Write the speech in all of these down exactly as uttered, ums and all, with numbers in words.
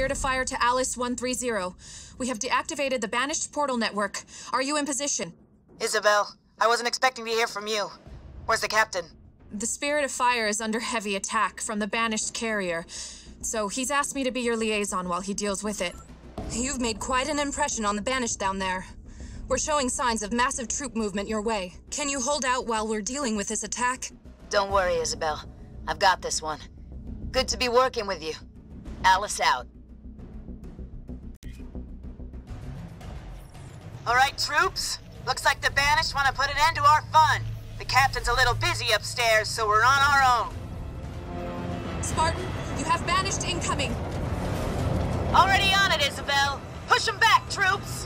Spirit of Fire to Alice one three zero. We have deactivated the Banished Portal Network. Are you in position? Isabel, I wasn't expecting to hear from you. Where's the captain? The Spirit of Fire is under heavy attack from the Banished carrier, so he's asked me to be your liaison while he deals with it. You've made quite an impression on the Banished down there. We're showing signs of massive troop movement your way. Can you hold out while we're dealing with this attack? Don't worry, Isabel. I've got this one. Good to be working with you. Alice out. All right, troops. Looks like the Banished want to put an end to our fun. The captain's a little busy upstairs, so we're on our own. Spartan, you have Banished incoming. Already on it, Isabel. Push them back, troops.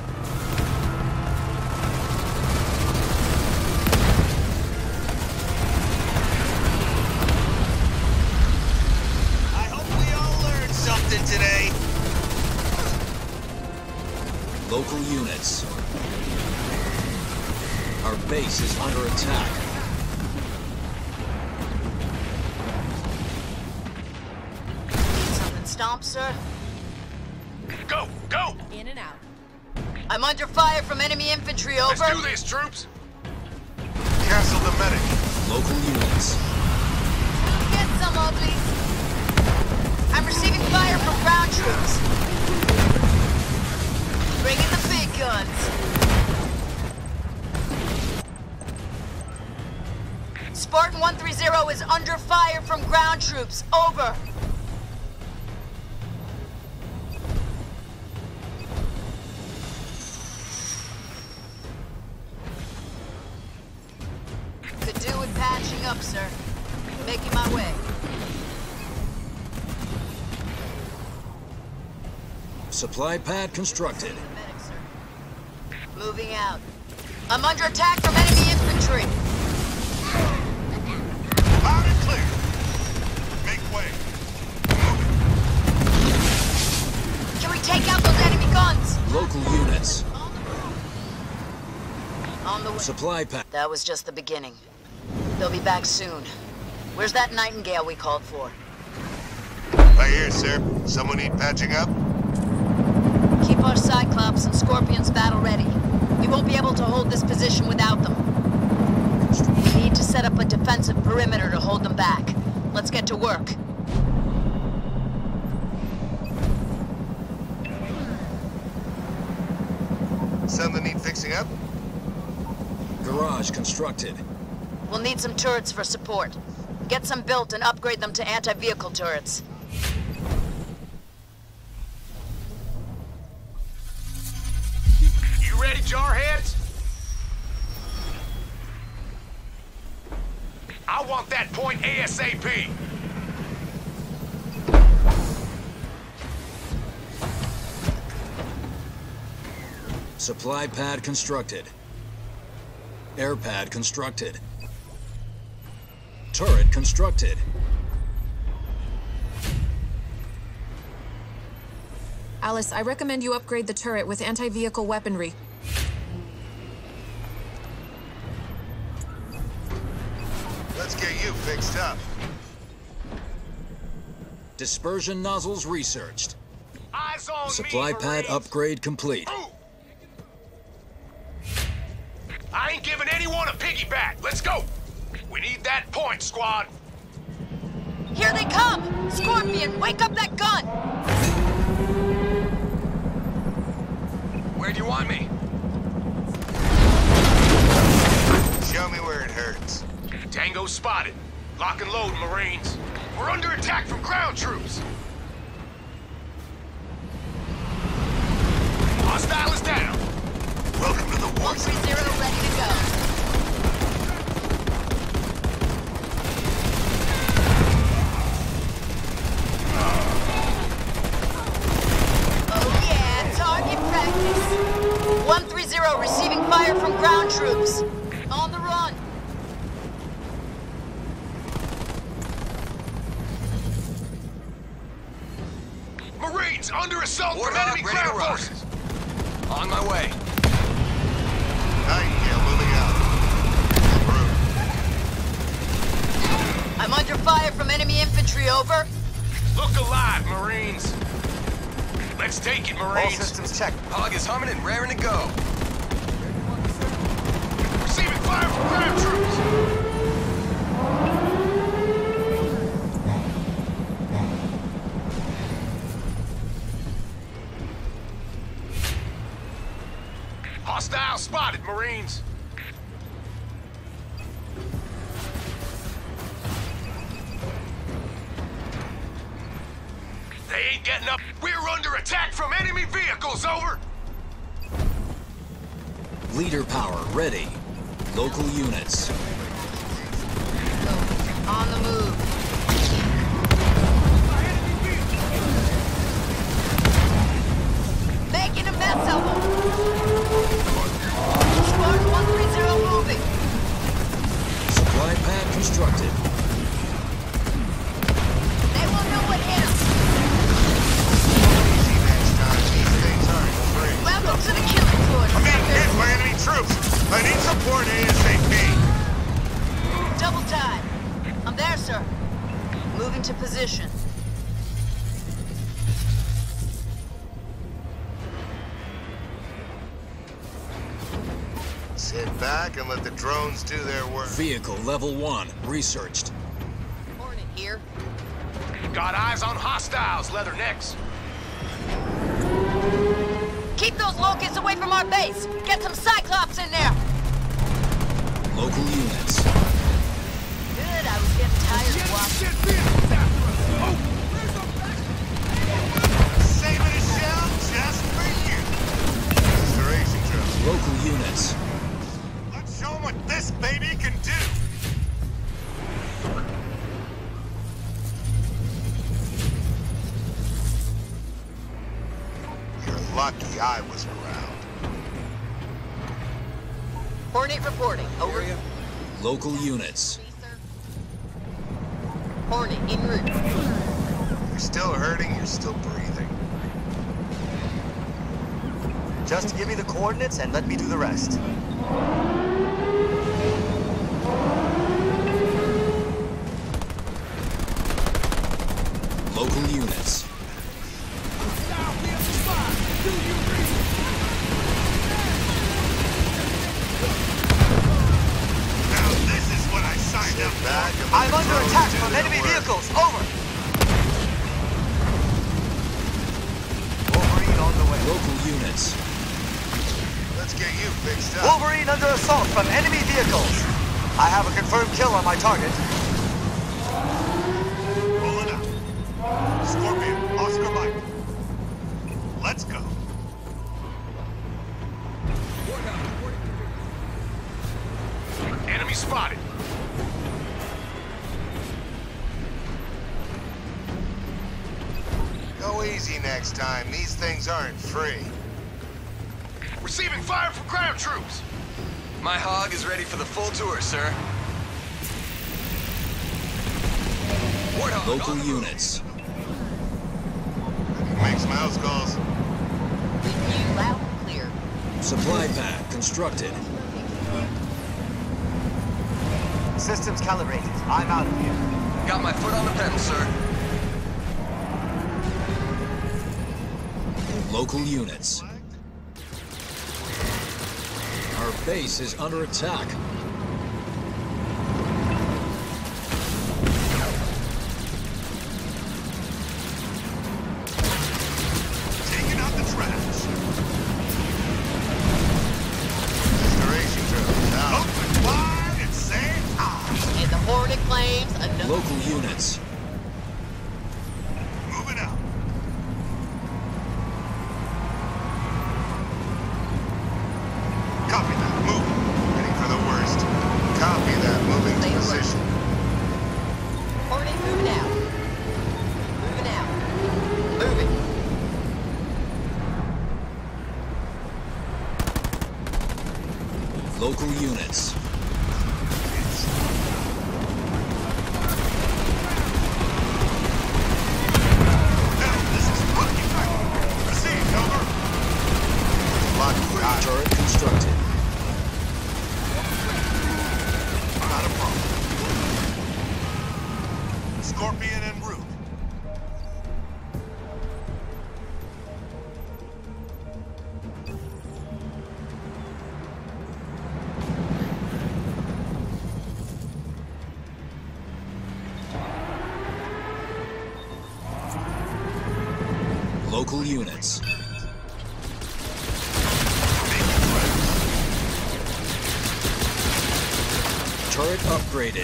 I hope we all learned something today. Local units. Our base is under attack. Need something stomped, sir? Go! Go! In and out. I'm under fire from enemy infantry, over. Let's do this, troops! Cancel the medic. Local units. Get some, uglies. I'm receiving fire from ground troops. Bring in the big guns. Spartan one three zero is under fire from ground troops. Over. Could do with patching up, sir. Making my way. Supply pad constructed. Medic, sir. Moving out. I'm under attack from enemy infantry. Loud and clear. Make way. Can we take out those enemy guns? Local units. On the way. Supply pad. That was just the beginning. They'll be back soon. Where's that Nightingale we called for? Right here, sir. Someone need patching up? Keep our Cyclops and Scorpions battle ready. We won't be able to hold this position without them. We need to set up a defensive perimeter to hold them back. Let's get to work. Something need fixing up? Garage constructed. We'll need some turrets for support. Get some built and upgrade them to anti-vehicle turrets. You ready, jarheads? I want that point ASAP! Supply pad constructed. Air pad constructed. Turret constructed. Alice, I recommend you upgrade the turret with anti-vehicle weaponry. Let's get you fixed up. Dispersion nozzles researched. Eyes on Supply me, pad Marines. upgrade complete. Ooh. I ain't giving anyone a piggyback. Let's go. We need that point, squad. Here they come! Scorpion, wake up that gun! Where do you want me? Show me where it hurts. Tango spotted. Lock and load, Marines. We're under attack from ground troops. Hostile is down. Welcome to the war one three zone. zero ready to go. Oh yeah, target practice. one three zero receiving fire from ground troops. On the run. Marines under assault Warthog from enemy ready to ground rock. forces. On my way. Nightingale moving out. Approved. I'm under fire from enemy infantry, over. Look alive, Marines. Let's take it, All Marines. systems checked. Hog is humming and raring to go. Receiving fire from ground troops. Hostile spotted, Marines. They ain't getting up. We're under attack from enemy vehicles, over. Leader power ready. Local units. On the move. Making a mess of them. Squad one three zero moving. Supply pad constructed. They won't know what hit them. Easy next time. These things aren't free. Welcome to the killing floor. I'm being hit by enemy troops. I need support ASAP. Double time. I'm there, sir. Moving to position. Sit back and let the drones do their work. Vehicle level one researched. Hornet here. Got eyes on hostiles, Leathernecks. Keep those locusts away from our base. Get some Cyclops in there. Local units. Good, I was getting tired of watching. Saving a shell just for you. Restoration drills. Local units. Let's show them what this baby can do. You're lucky I was around. Hornet reporting. Over. Local units. Hornet en route. You're still hurting, you're still breathing. Just give me the coordinates and let me do the rest. Local units. Now this is what I signed up for. I'm under attack from enemy vehicles. Over. Wolverine on the way. Local units. Let's get you fixed up. Wolverine under assault from enemy vehicles. I have a confirmed kill on my target. Rolling out. Scorpion, Oscar Mike. Let's go. Enemy spotted. Go easy next time. These things aren't free. Receiving fire from ground troops. My hog is ready for the full tour, sir. Warthog Local on the move. units. Make some house calls. With you loud and clear. Supply pad constructed. Systems calibrated. I'm out of here. Got my foot on the pedal, sir. Local units. Our base is under attack. Taking out the trash. Restoration drills out. Open wide and say hi. And the Hornet claims another. Local units. Moving out. Copy that. Moving. Ready for the worst. Copy that. Moving to Stay alert. position. Hornet moving out. Moving out. Moving. Local units. Now, this is fucking right. Received, over. Lucky I Turret constructed. Not a problem. Scorpion en route. Local units. Turret upgraded.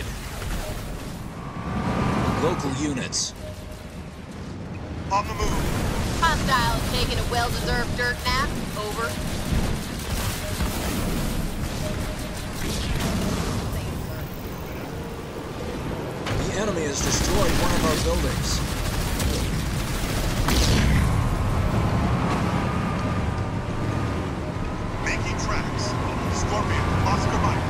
Local units. On the move. Hostiles taking a well-deserved dirt nap. Over. The enemy has destroyed one of our buildings. Making tracks. Scorpion, Oscar Mike.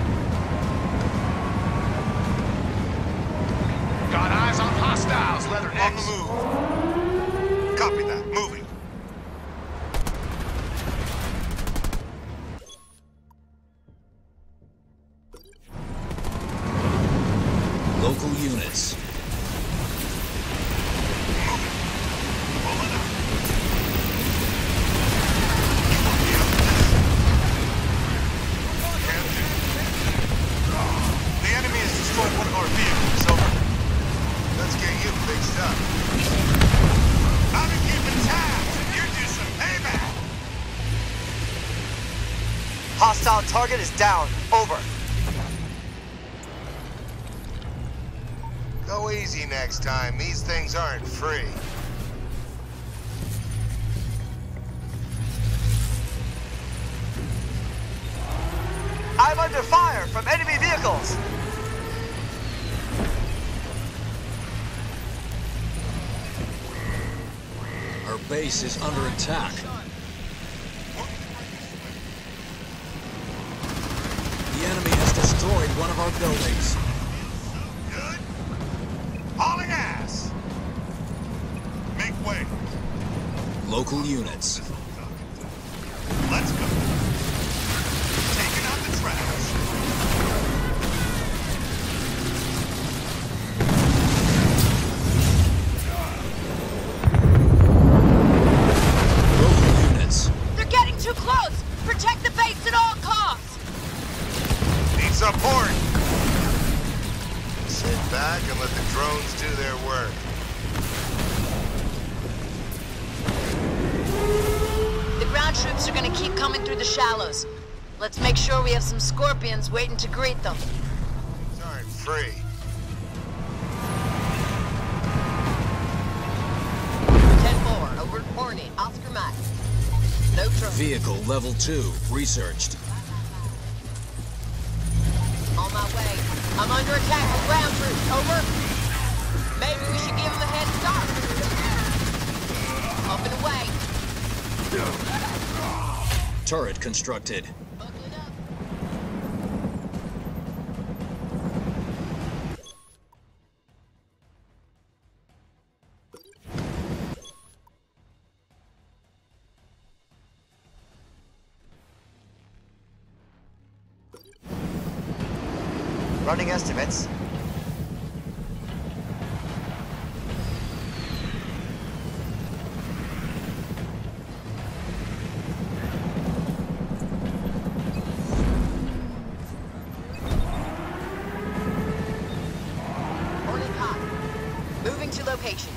Got eyes on hostiles, Leathernecks. On the move. Copy that. Moving. Local units. Pulling out. Captain. The enemy has destroyed one of our vehicles. Over. Let's get you fixed up. I've been keeping tabs, and you're due some payback. Hostile target is down. Over. Go easy next time. These things aren't free. I'm under fire from enemy vehicles. Our base is under attack. The enemy has destroyed one of our buildings. Good. Hauling ass. Make way. Local units. Let's go. Taking out the trash. Local units. They're getting too close! Protect the base at all costs! Need support. Sit back and let the drones do their work. The ground troops are gonna keep coming through the shallows. Let's make sure we have some scorpions waiting to greet them. These aren't free. ten four, over. Horny, Oscar Mike. No trouble. Vehicle level two researched. On my way. I'm under attack from ground troops. Over. Maybe we should give them a head start. Up and away. Turret constructed. Buckling up. Running estimates. Horny hot. Moving to location.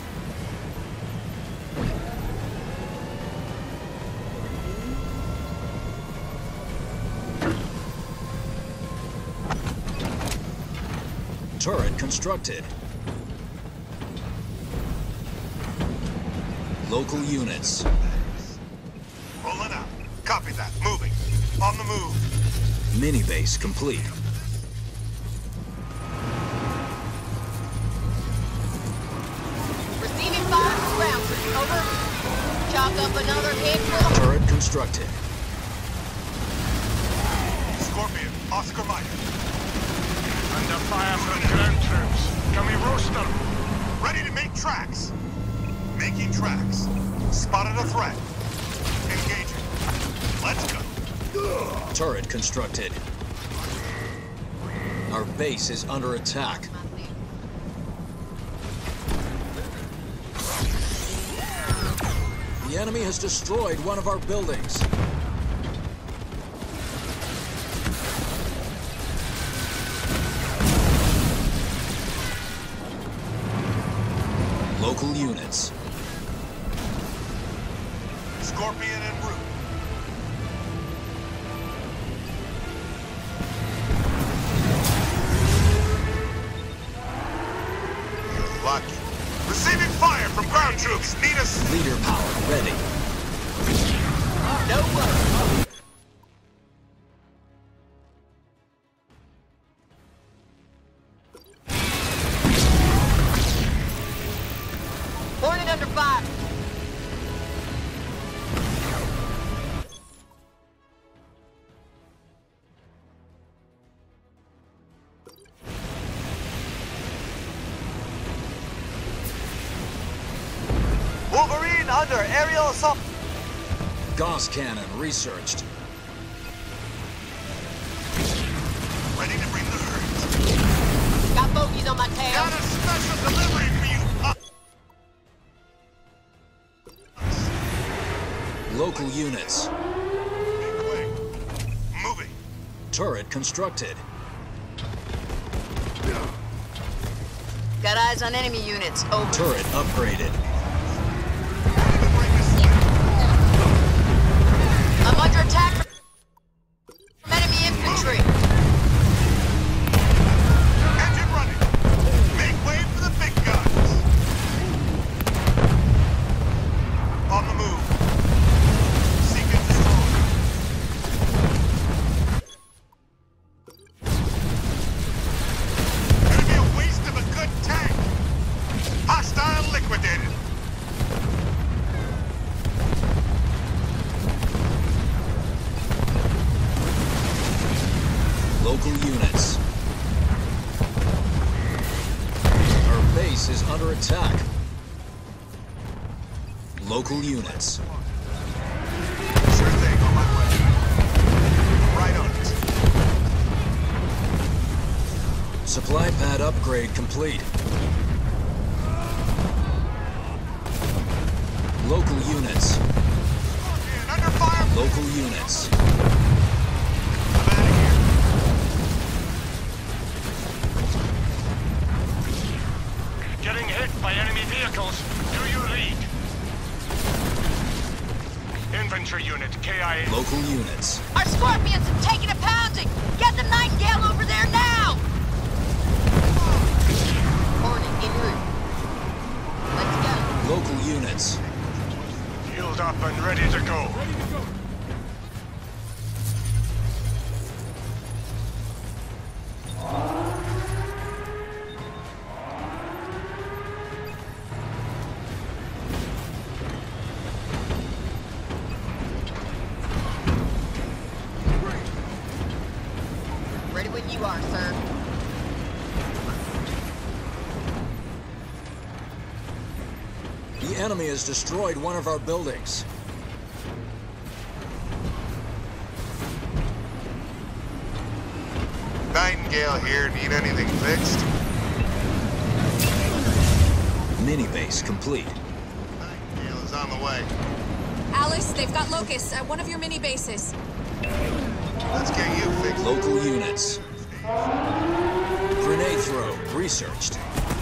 Turret constructed. Local units. Rolling out. Copy that. Moving. On the move. Mini base complete. Receiving fire from ground troops. Over. Chalk up another handful. Turret constructed. Scorpion, Oscar Mike. Under fire from ground troops. Can we roast them? Ready to make tracks. Making tracks. Spotted a threat. Engaging. Let's go. Turret constructed. Our base is under attack. The enemy has destroyed one of our buildings. Local units. Scorpion en route. You're lucky. Receiving fire from ground troops. Need us. Leader power ready. No way. Hornet under fire. Wolverine under aerial assault. Gauss cannon researched. Ready to bring the herd. Got bogeys on my tail. Got a special delivery for you. Local units. Make way. Moving. Turret constructed. Got eyes on enemy units. Over. Turret upgraded. Ready to bring the slack. I'm under attack from enemy infantry. Engine running. Make way for the big guns. On the move. Seek and destroy. Gonna be a waste of a good tank. Hostile liquidated. Local units. Our base is under attack. Local units. Sure thing, on my way. Right on it. Supply pad upgrade complete. Local units. Scorpion, under fire. Local units. I'm out of here. Getting hit by enemy vehicles. Do you lead? Infantry unit, K I A. Local units. Our Scorpions have taken a pounding. Get the Nightingale over there now. Hornet en route. Let's go. Local units. Healed up and ready to go. Ready when you are, sir. The enemy has destroyed one of our buildings. Nightingale here. Need anything fixed? Mini base complete. Nightingale is on the way. Alice, they've got locusts at one of your mini bases. Let's get you fixed. Local units. Grenade throw researched.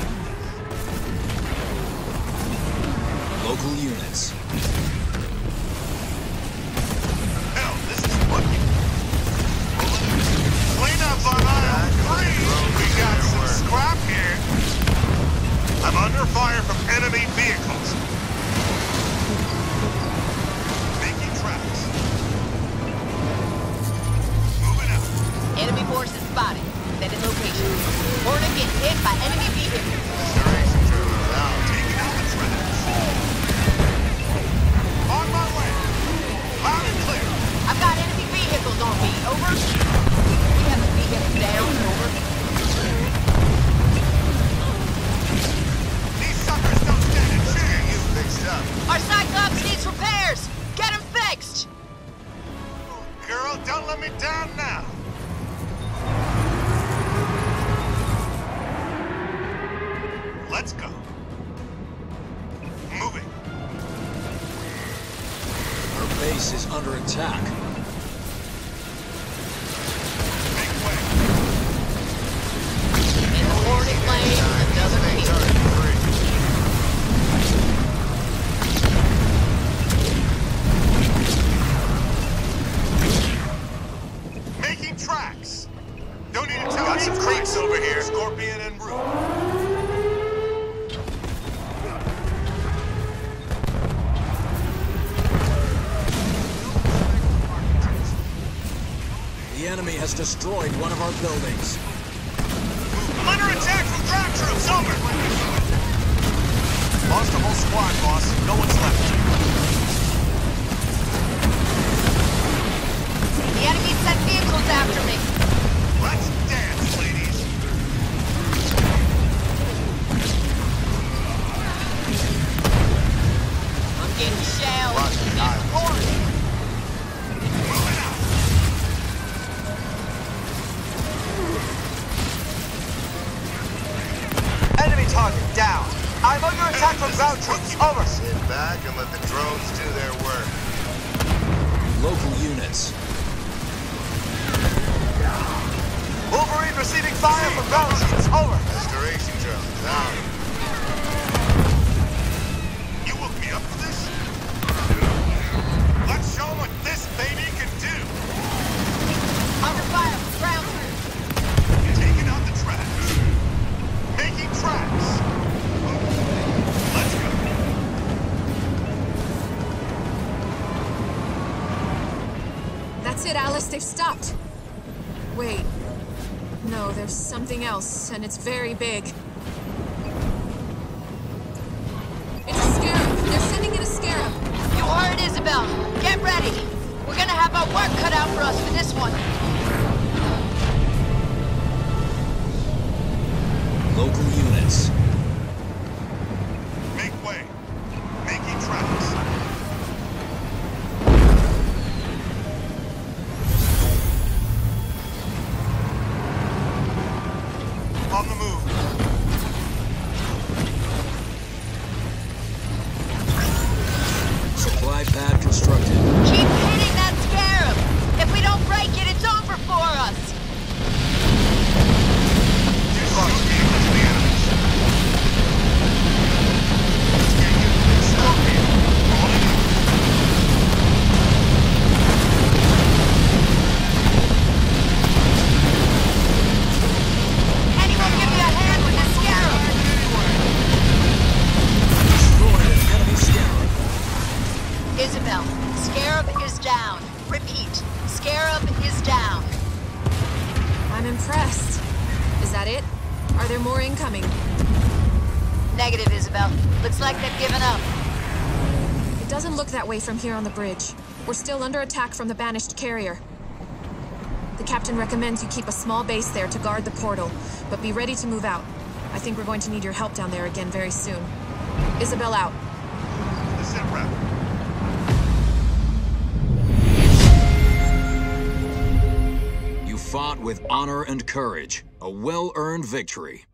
Local units. Hell, this is lucky. Clean up on aisle three. We got some scrap here. I'm under fire from enemy vehicles. Making tracks. Moving out. Enemy forces spotted. Set in location. Hornet gets hit by enemy vehicles. Restoration terminal out. Taking out the traps. On my way. Loud and clear. I've got enemy vehicles on me. Over. We have a vehicle down. Over. These suckers don't stand a chance. You fixed up. Our Cyclops needs repairs. Get him fixed. Girl, don't let me down now. Let's go. Moving. Our base is under attack. Make way. In the Hornet plane, another piece. enemy has destroyed one of our buildings. I'm under attack from ground troops, over! Lost the whole squad, boss. No one's left. The enemy sent vehicles after me. Let's dance, ladies. I'm getting shelled. Watch the island. Moving out. Enemy target down. I'm under attack from ground troops. Over. Sit back and let the drones do their work. Local units. Wolverine receiving fire from ground troops. Over. Restoration drones out. You woke me up for this? Let's show them what this baby can do. Under fire from ground troops. Taking out the tracks. Making tracks. Let's go. That's it, Alice. They've stopped. Wait. No, there's something else, and it's very big. It's a scarab. They're sending in a scarab. You heard Isabel. Get ready. We're gonna have our work cut out for us for this one. Local units. Make way. Making tracks. On the move. Supply pad constructed. Keep hitting that scarab. If we don't break it, it's over for us. Close vehicles to the enemies. Let's get you to the Scorpion. Rolling in. Anyone give me a hand with the scarab? Destroyed an enemy scarab. Isabel, scarab is down. Repeat, scarab is down. I'm impressed. Is that it? Are there more incoming? Negative, Isabel. Looks like they've given up. It doesn't look that way from here on the bridge. We're still under attack from the banished carrier. The captain recommends you keep a small base there to guard the portal, but be ready to move out. I think we're going to need your help down there again very soon. Isabel out. The sit rep. You fought with honor and courage. A well-earned victory.